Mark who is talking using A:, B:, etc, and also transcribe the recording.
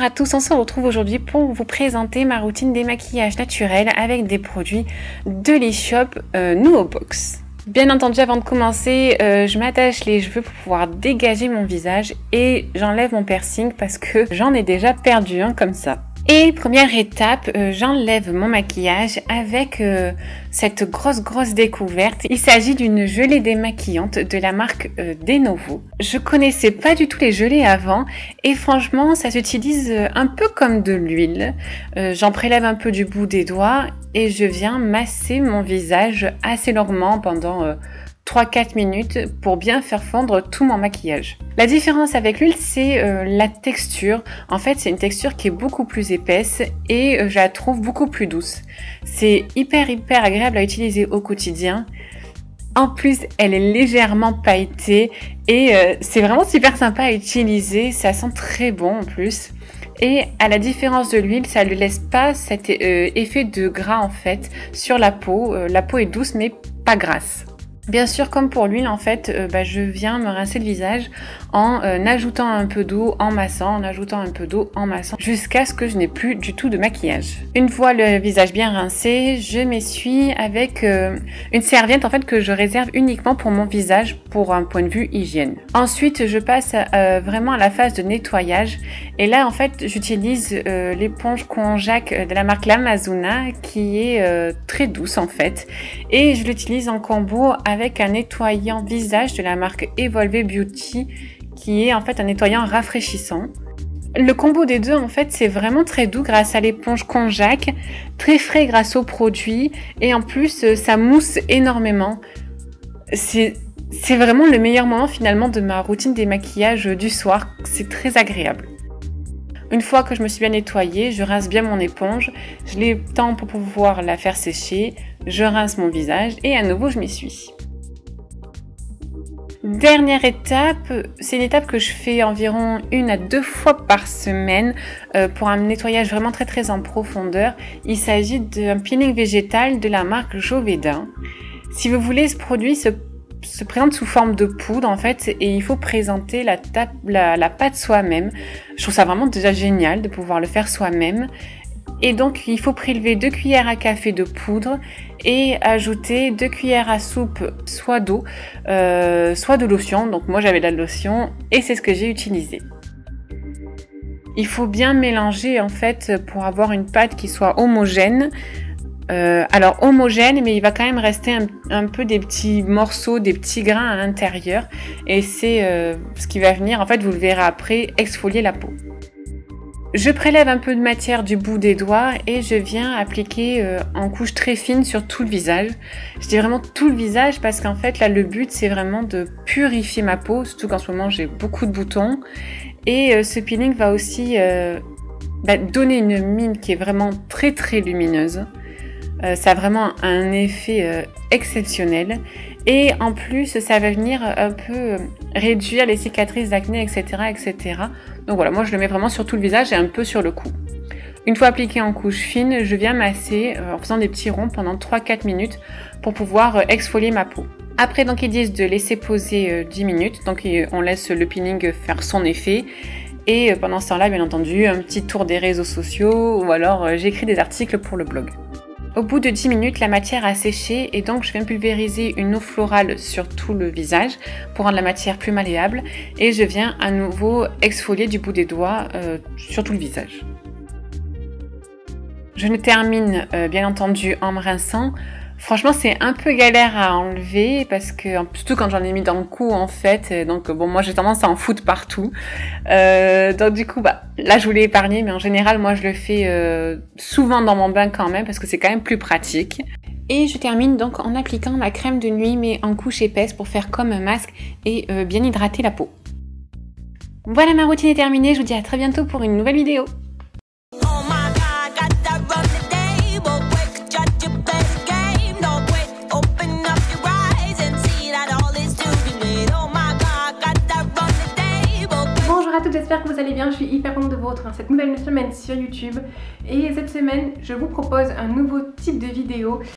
A: à tous, on se retrouve aujourd'hui pour vous présenter ma routine démaquillage naturel avec des produits de l'e-shop Nuobox. Bien entendu, avant de commencer, je m'attache les cheveux pour pouvoir dégager mon visage et j'enlève mon piercing parce que j'en ai déjà perdu un comme ça. Et première étape, j'enlève mon maquillage avec cette grosse découverte. Il s'agit d'une gelée démaquillante de la marque Denovo. Je connaissais pas du tout les gelées avant et franchement ça s'utilise un peu comme de l'huile. J'en prélève un peu du bout des doigts et je viens masser mon visage assez longuement pendant 3-4 minutes pour bien faire fondre tout mon maquillage. La différence avec l'huile, c'est la texture. En fait, c'est une texture qui est beaucoup plus épaisse et je la trouve beaucoup plus douce. C'est hyper agréable à utiliser au quotidien. En plus, elle est légèrement pailletée et c'est vraiment super sympa à utiliser. Ça sent très bon en plus. Et à la différence de l'huile, ça ne laisse pas cet effet de gras en fait sur la peau. La peau est douce mais pas grasse. Bien sûr, comme pour l'huile, en fait, je viens me rincer le visage en ajoutant un peu d'eau, en massant, jusqu'à ce que je n'ai plus du tout de maquillage. Une fois le visage bien rincé, je m'essuie avec une serviette en fait que je réserve uniquement pour mon visage pour un point de vue hygiène. Ensuite, je passe vraiment à la phase de nettoyage et là, en fait, j'utilise l'éponge Konjac de la marque Lamazuna qui est très douce en fait et je l'utilise en combo avec un nettoyant visage de la marque Evolve Beauty qui est en fait un nettoyant rafraîchissant. Le combo des deux en fait c'est vraiment très doux grâce à l'éponge Konjac, très frais grâce au produit et en plus ça mousse énormément. C'est vraiment le meilleur moment finalement de ma routine démaquillage du soir, c'est très agréable. Une fois que je me suis bien nettoyée, je rince bien mon éponge, je l'étends pour pouvoir la faire sécher, je rince mon visage et à nouveau je m'essuie. Dernière étape, c'est une étape que je fais environ 1 à 2 fois par semaine pour un nettoyage vraiment très en profondeur. Il s'agit d'un peeling végétal de la marque Joveda. Si vous voulez, ce produit se présente sous forme de poudre en fait et il faut présenter la pâte soi-même. Je trouve ça vraiment déjà génial de pouvoir le faire soi-même. Et donc il faut prélever 2 cuillères à café de poudre et ajouter 2 cuillères à soupe soit d'eau, soit de lotion. Donc moi j'avais de la lotion et c'est ce que j'ai utilisé. Il faut bien mélanger en fait pour avoir une pâte qui soit homogène. Alors homogène, mais il va quand même rester un peu des petits morceaux, des petits grains à l'intérieur. Et c'est ce qui va venir, en fait vous le verrez après, exfolier la peau. Je prélève un peu de matière du bout des doigts et je viens appliquer en couche très fine sur tout le visage. Je dis vraiment tout le visage parce qu'en fait là le but c'est vraiment de purifier ma peau, surtout qu'en ce moment j'ai beaucoup de boutons. Et ce peeling va aussi donner une mine qui est vraiment très lumineuse. Ça a vraiment un effet exceptionnel et en plus ça va venir un peu réduire les cicatrices d'acné etc. Donc voilà, moi je le mets vraiment sur tout le visage et un peu sur le cou. Une fois appliqué en couche fine, je viens masser en faisant des petits ronds pendant 3-4 minutes pour pouvoir exfolier ma peau. Après donc ils disent de laisser poser 10 minutes, donc on laisse le peeling faire son effet. Et pendant ce temps-là, bien entendu, un petit tour des réseaux sociaux ou alors j'écris des articles pour le blog. Au bout de 10 minutes, la matière a séché et donc je viens pulvériser une eau florale sur tout le visage pour rendre la matière plus malléable et je viens à nouveau exfolier du bout des doigts sur tout le visage. Je ne termine bien entendu en me rinçant. Franchement, c'est un peu galère à enlever parce que, surtout quand j'en ai mis dans le cou en fait, donc bon, moi j'ai tendance à en foutre partout. Donc du coup, là je voulais épargner, mais en général, moi je le fais souvent dans mon bain quand même parce que c'est quand même plus pratique. Et je termine donc en appliquant la crème de nuit, mais en couche épaisse pour faire comme un masque et bien hydrater la peau. Voilà, ma routine est terminée, je vous dis à très bientôt pour une nouvelle vidéo. Bonjour à toutes, j'espère que vous allez bien, je suis hyper contente de vous retrouver cette nouvelle semaine sur YouTube et cette semaine je vous propose un nouveau type de vidéo